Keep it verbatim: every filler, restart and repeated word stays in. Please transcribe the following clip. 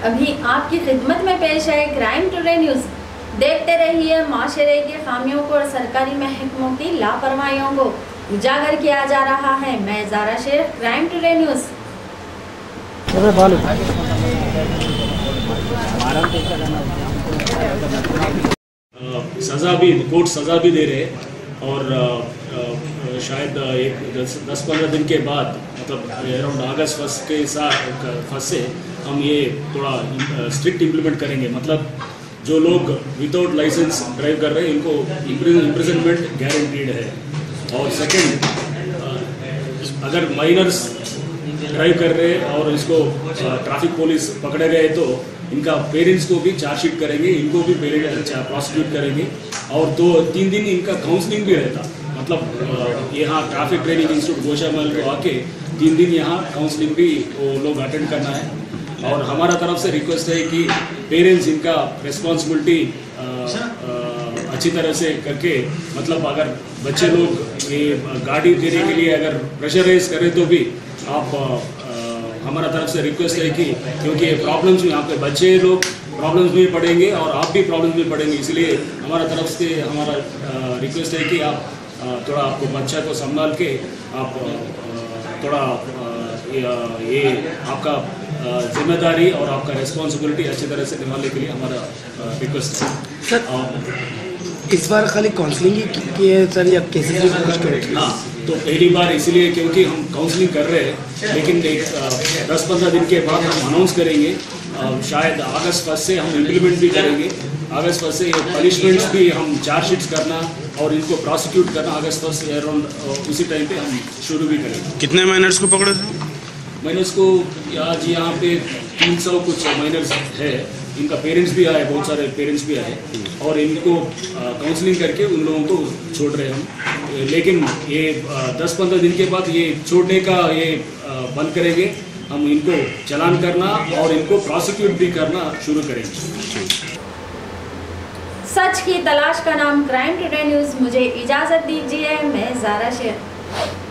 अभी आपकी खिदमत में पेश है क्राइम टुडे न्यूज़। देखते रहिए माशरे की खामियों को और सरकारी महकमों की लापरवाहियों को उजागर किया जा रहा है। मैं Zara Shaikh, crime today news. सज़ा भी कोर्ट सज़ा भी दे रहे और आ, आ, शायद एक दस दस पंद्रह दिन के बाद मतलब अराउंड अगस्त फर्स्ट के साथ फर्स्ट से हम ये थोड़ा स्ट्रिक्ट इम्प्लीमेंट करेंगे। मतलब जो लोग विदाउट लाइसेंस ड्राइव कर रहे हैं इनको इम्प्रिजनमेंट गारंटीड है। और सेकंड, अगर माइनर्स ड्राइव कर रहे हैं और इसको ट्रैफिक पुलिस पकड़े गए तो इनका पेरेंट्स को भी चार्जशीट करेंगे, इनको भी पेरेंट प्रोसिक्यूट करेंगे। और दो तीन दिन इनका काउंसलिंग भी रहता। मतलब यहाँ ट्रैफिक ट्रेनिंग इंस्टीट्यूट गोशामहल को आके तीन दिन यहाँ काउंसलिंग भी वो लोग अटेंड करना है। और हमारा तरफ से रिक्वेस्ट है कि पेरेंट्स इनका रिस्पॉन्सिबिलिटी अच्छी तरह से करके, मतलब अगर बच्चे लोग ये गाड़ी देने के लिए अगर प्रेशराइज करें तो भी आप आ, हमारा तरफ से रिक्वेस्ट है कि क्योंकि ये प्रॉब्लम्स में आपके बच्चे लोग प्रॉब्लम्स में पड़ेंगे और आप भी प्रॉब्लम्स में पड़ेंगे, इसलिए हमारा तरफ से हमारा रिक्वेस्ट है कि आप आ, थोड़ा आपको बच्चा को संभाल के आप आ, थोड़ा आ, ये, ये आपका जिम्मेदारी और आपका रिस्पॉन्सिबिलिटी अच्छी तरह से निभाने के लिए हमारा रिक्वेस्ट है। सर इस बार खाली काउंसलिंग ही की है सर या केसेस भी कुछ करें? हाँ, तो पहली बार इसलिए क्योंकि हम काउंसलिंग कर रहे हैं, लेकिन एक दस पंद्रह दिन के बाद हम अनाउंस करेंगे। शायद अगस्त फर्स्ट से हम इम्प्लीमेंट भी करेंगे। अगस्त फर्स्ट से पनिशमेंट्स भी हम चार्जशीट्स करना और इनको प्रोसिक्यूट करना अगस्त फर्स्ट से अराउंड उसी टाइम पे हम शुरू भी करेंगे। कितने माइनर्स को पकड़े थे? माइनर्स को आज यहाँ पे तीन सौ कुछ माइनर्स है। इनका पेरेंट्स भी आए, बहुत सारे पेरेंट्स भी आए और इनको काउंसलिंग करके उन लोगों को छोड़ रहे हम। लेकिन ये दस पंद्रह दिन के बाद ये छोड़ने का ये बंद करेंगे। हम इनको चालान करना और इनको प्रोसिक्यूट भी करना शुरू करेंगे। सच की तलाश का नाम क्राइम टुडे न्यूज़। मुझे इजाज़त दीजिए, मैं ज़ारा शेख।